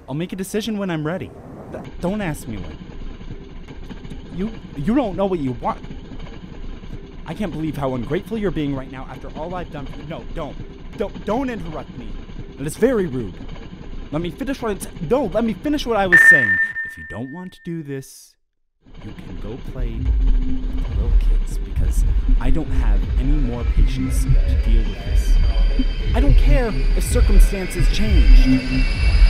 I'll make a decision when I'm ready. Don't ask me when. You don't know what you want. I can't believe how ungrateful you're being right now after all I've done for you. No, don't interrupt me. That is very rude. Let me finish what I was saying. If you don't want to do this, you can go play with the little kids, because I don't have any more patience to deal with this. I don't care if circumstances change.